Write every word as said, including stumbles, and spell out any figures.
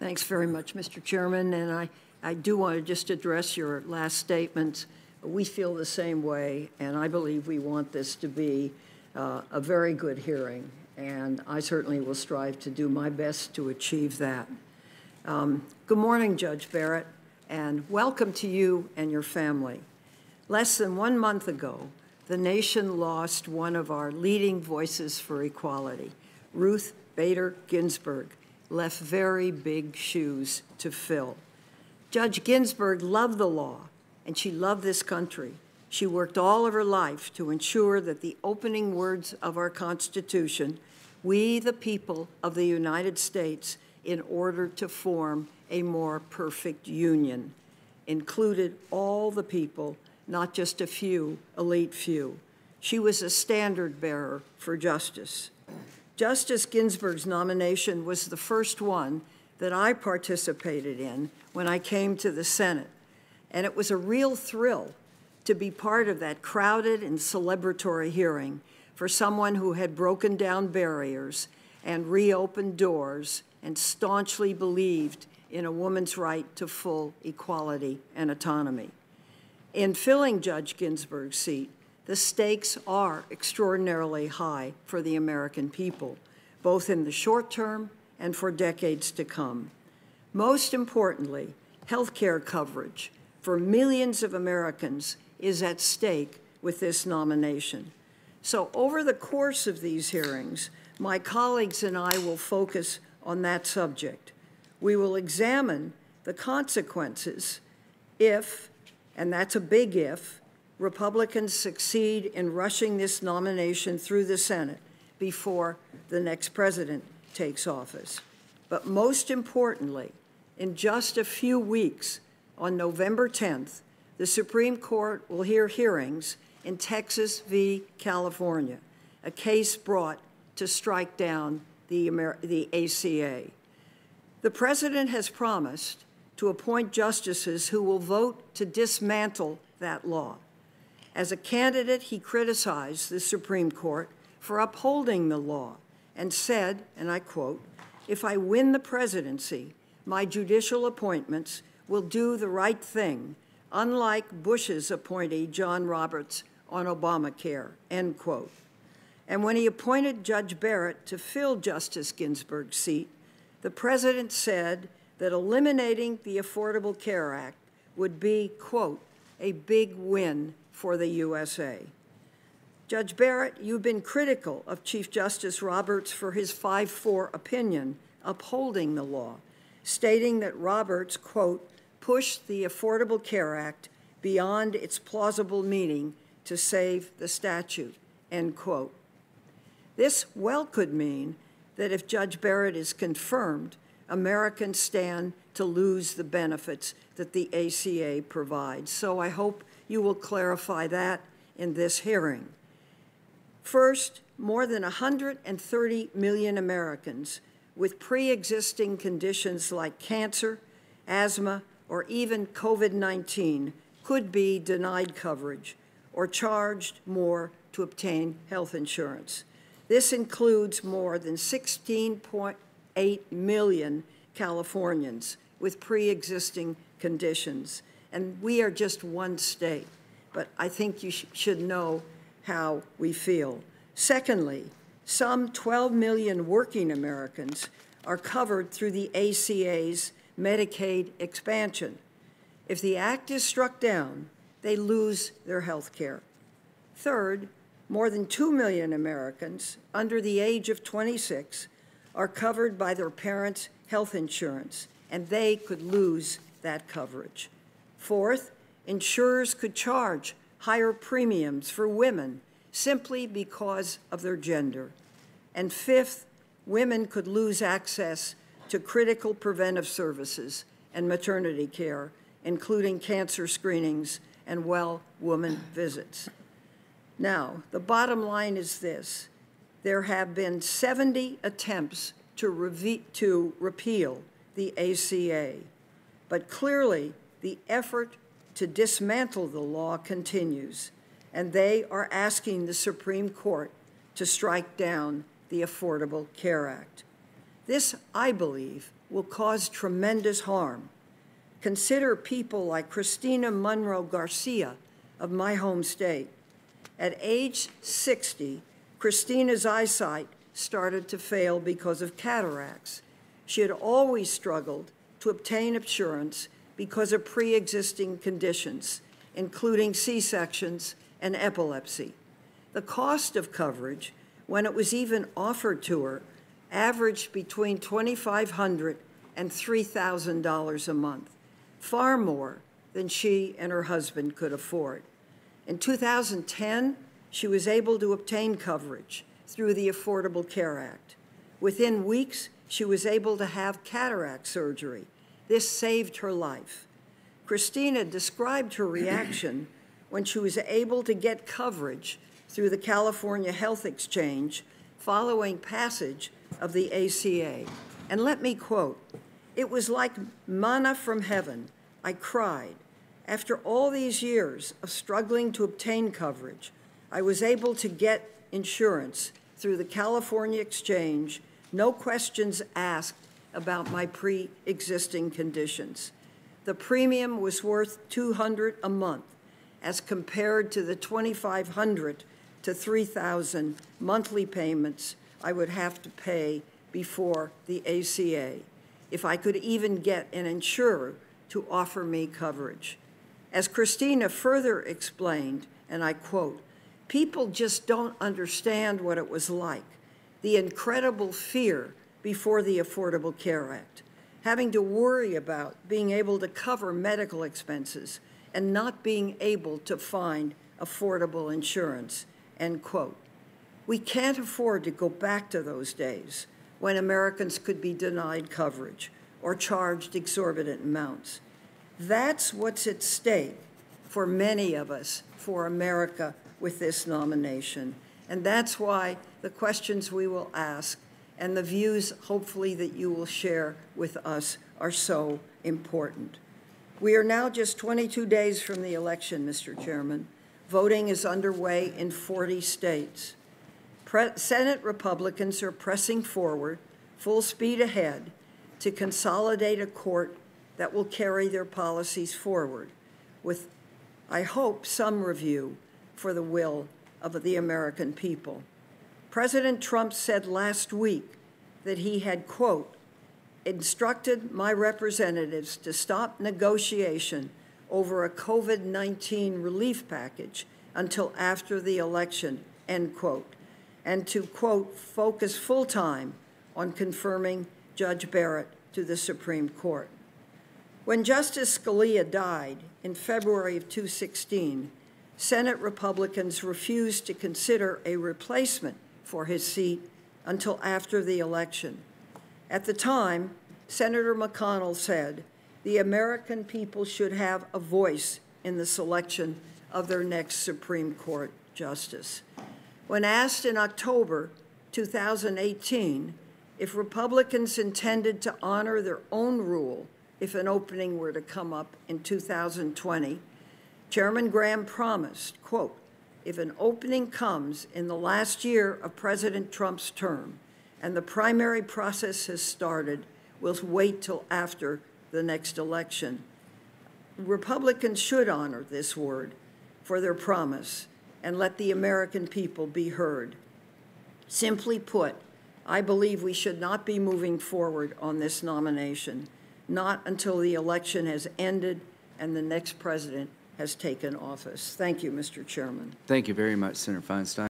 Thanks very much, Mister Chairman, and I, I do want to just address your last statement. We feel the same way, and I believe we want this to be uh, a very good hearing, and I certainly will strive to do my best to achieve that. Um, good morning, Judge Barrett, and welcome to you and your family. Less than one month ago, the nation lost one of our leading voices for equality. Ruth Bader Ginsburg left very big shoes to fill. Judge Ginsburg loved the law, and she loved this country. She worked all of her life to ensure that the opening words of our Constitution, "We the people of the United States, in order to form a more perfect union," included all the people, not just a few, elite few. She was a standard bearer for justice. Justice Ginsburg's nomination was the first one that I participated in when I came to the Senate, and it was a real thrill to be part of that crowded and celebratory hearing for someone who had broken down barriers and reopened doors and staunchly believed in a woman's right to full equality and autonomy. In filling Judge Ginsburg's seat, the stakes are extraordinarily high for the American people, both in the short term and for decades to come. Most importantly, health care coverage for millions of Americans is at stake with this nomination. So over the course of these hearings, my colleagues and I will focus on that subject. We will examine the consequences if, and that's a big if, Republicans succeed in rushing this nomination through the Senate before the next president takes office. But most importantly, in just a few weeks, on November tenth, the Supreme Court will hear hearings in Texas v. California, a case brought to strike down the, Amer the A C A. The president has promised to appoint justices who will vote to dismantle that law. As a candidate, he criticized the Supreme Court for upholding the law and said, and I quote, "If I win the presidency, my judicial appointments will do the right thing, unlike Bush's appointee, John Roberts, on Obamacare," end quote. And when he appointed Judge Barrett to fill Justice Ginsburg's seat, the president said that eliminating the Affordable Care Act would be, quote, "a big win for the U S A." Judge Barrett, you've been critical of Chief Justice Roberts for his five four opinion upholding the law, stating that Roberts, quote, "pushed the Affordable Care Act beyond its plausible meaning to save the statute," end quote. This well could mean that if Judge Barrett is confirmed, Americans stand to lose the benefits that the A C A provides. So I hope you will clarify that in this hearing. First, more than one hundred thirty million Americans with pre-existing conditions like cancer, asthma, or even COVID nineteen could be denied coverage or charged more to obtain health insurance. This includes more than sixteen point eight million Californians with pre-existing conditions. And we are just one state, but I think you sh should know how we feel. Secondly, some twelve million working Americans are covered through the A C A's Medicaid expansion. If the act is struck down, they lose their health care. Third, more than two million Americans under the age of twenty-six are covered by their parents' health insurance, and they could lose that coverage. Fourth, insurers could charge higher premiums for women simply because of their gender. And fifth, women could lose access to critical preventive services and maternity care, including cancer screenings and well woman visits. Now, the bottom line is this. There have been seventy attempts to, re to repeal the A C A, but clearly the effort to dismantle the law continues, and they are asking the Supreme Court to strike down the Affordable Care Act. This, I believe, will cause tremendous harm. Consider people like Christina Monroe Garcia of my home state. At age sixty, Christina's eyesight started to fail because of cataracts. She had always struggled to obtain insurance because of pre-existing conditions, including C-sections and epilepsy. The cost of coverage, when it was even offered to her, averaged between twenty-five hundred dollars and three thousand dollars a month, far more than she and her husband could afford. In two thousand ten, she was able to obtain coverage through the Affordable Care Act. Within weeks, she was able to have cataract surgery. This saved her life. Christina described her reaction when she was able to get coverage through the California Health Exchange following passage of the A C A. And let me quote, "It was like manna from heaven. I cried. After all these years of struggling to obtain coverage, I was able to get insurance through the California Exchange, no questions asked about my pre-existing conditions. The premium was worth two hundred dollars a month as compared to the twenty-five hundred dollars to three thousand dollars monthly payments I would have to pay before the A C A, if I could even get an insurer to offer me coverage." As Christina further explained, and I quote, "People just don't understand what it was like, the incredible fear before the Affordable Care Act, having to worry about being able to cover medical expenses and not being able to find affordable insurance," end quote. We can't afford to go back to those days when Americans could be denied coverage or charged exorbitant amounts. That's what's at stake for many of us, for America, with this nomination. And that's why the questions we will ask and the views, hopefully, that you will share with us are so important. We are now just twenty-two days from the election, Mister Chairman. Voting is underway in forty states. Pre- Senate Republicans are pressing forward, full speed ahead, to consolidate a court that will carry their policies forward with, I hope, some review for the will of the American people. President Trump said last week that he had, quote, "instructed my representatives to stop negotiation over a COVID nineteen relief package until after the election," end quote, and to, quote, "focus full-time on confirming Judge Barrett to the Supreme Court." When Justice Scalia died in February of two thousand sixteen, Senate Republicans refused to consider a replacement for his seat until after the election. At the time, Senator McConnell said, "The American people should have a voice in the selection of their next Supreme Court justice." When asked in October two thousand eighteen if Republicans intended to honor their own rule if an opening were to come up in two thousand twenty, Chairman Graham promised, quote, "if an opening comes in the last year of President Trump's term and the primary process has started, we'll wait till after the next election." Republicans should honor this word for their promise and let the American people be heard. Simply put, I believe we should not be moving forward on this nomination, not until the election has ended and the next president has taken office. Thank you, Mister Chairman. Thank you very much, Senator Feinstein.